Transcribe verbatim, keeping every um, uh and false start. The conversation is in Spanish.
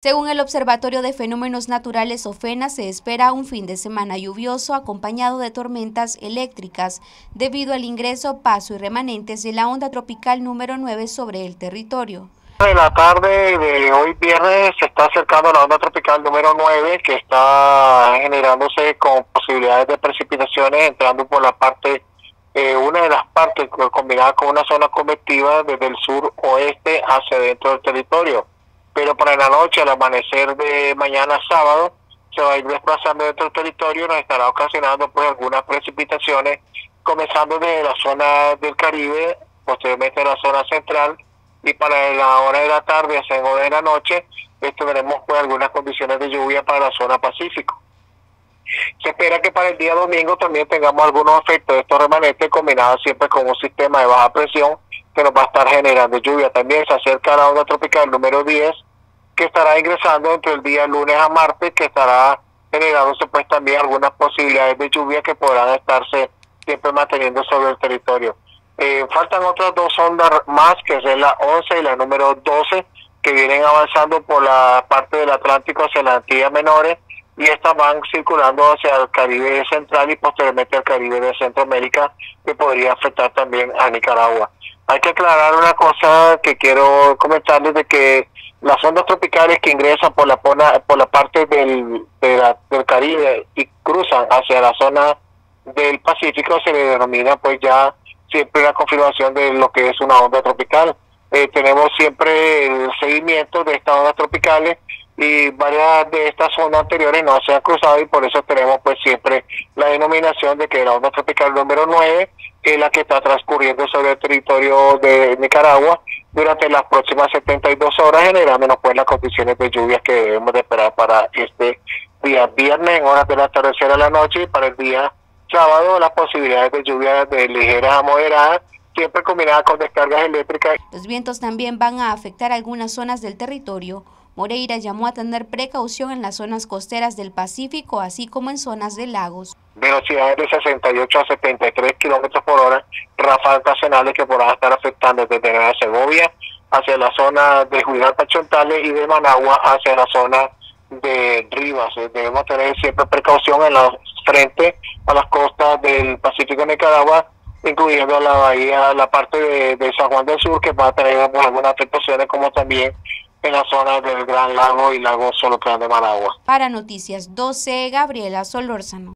Según el Observatorio de Fenómenos Naturales OFENA, se espera un fin de semana lluvioso acompañado de tormentas eléctricas debido al ingreso, paso y remanentes de la onda tropical número nueve sobre el territorio. En la tarde de hoy viernes se está acercando la onda tropical número nueve, que está generándose con posibilidades de precipitaciones entrando por la parte, eh, una de las partes combinada con una zona convectiva desde el sur oeste hacia dentro del territorio. Pero para la noche, al amanecer de mañana sábado, se va a ir desplazando dentro del territorio y nos estará ocasionando pues algunas precipitaciones, comenzando desde la zona del Caribe, posteriormente la zona central, y para la hora de la tarde, hacia la hora de la noche, pues, tendremos pues algunas condiciones de lluvia para la zona Pacífico. Se espera que para el día domingo también tengamos algunos efectos de estos remanentes combinados siempre con un sistema de baja presión que nos va a estar generando lluvia. También se acerca la onda tropical número diez, que estará ingresando entre el día lunes a martes, que estará generándose pues también algunas posibilidades de lluvia que podrán estarse siempre manteniendo sobre el territorio. Eh, faltan otras dos ondas más, que es la once y la número doce, que vienen avanzando por la parte del Atlántico hacia las Antillas Menores, y estas van circulando hacia el Caribe central y posteriormente al Caribe de Centroamérica, que podría afectar también a Nicaragua. Hay que aclarar una cosa que quiero comentarles, de que las ondas tropicales que ingresan por la, por la parte del, de la, del Caribe y cruzan hacia la zona del Pacífico se le denomina pues ya siempre la confirmación de lo que es una onda tropical. Eh, tenemos siempre el seguimiento de estas ondas tropicales y varias de estas ondas anteriores no se han cruzado, y por eso tenemos pues siempre la denominación de que la onda tropical número nueve es la que está transcurriendo sobre el territorio de Nicaragua durante las próximas setenta y dos horas, generándonos pues las condiciones de lluvias que debemos de esperar para este día viernes en horas del atardecer a la noche, y para el día sábado las posibilidades de lluvia de ligeras a moderadas, siempre combinadas con descargas eléctricas. Los vientos también van a afectar algunas zonas del territorio. Moreira llamó a tener precaución en las zonas costeras del Pacífico, así como en zonas de lagos. Velocidades de sesenta y ocho a setenta y tres kilómetros por hora, ráfagas ocasionales que podrán estar afectando desde Nueva Segovia hacia la zona de Juliaca, Chontales, y de Managua hacia la zona de Rivas. Debemos tener siempre precaución en la frente a las costas del Pacífico de Nicaragua, incluyendo la bahía, la parte de, de San Juan del Sur, que va a tener pues, algunas afectaciones, como también en la zona del Gran Lago y Lago Solotlán de Managua. Para Noticias doce, Gabriela Solórzano.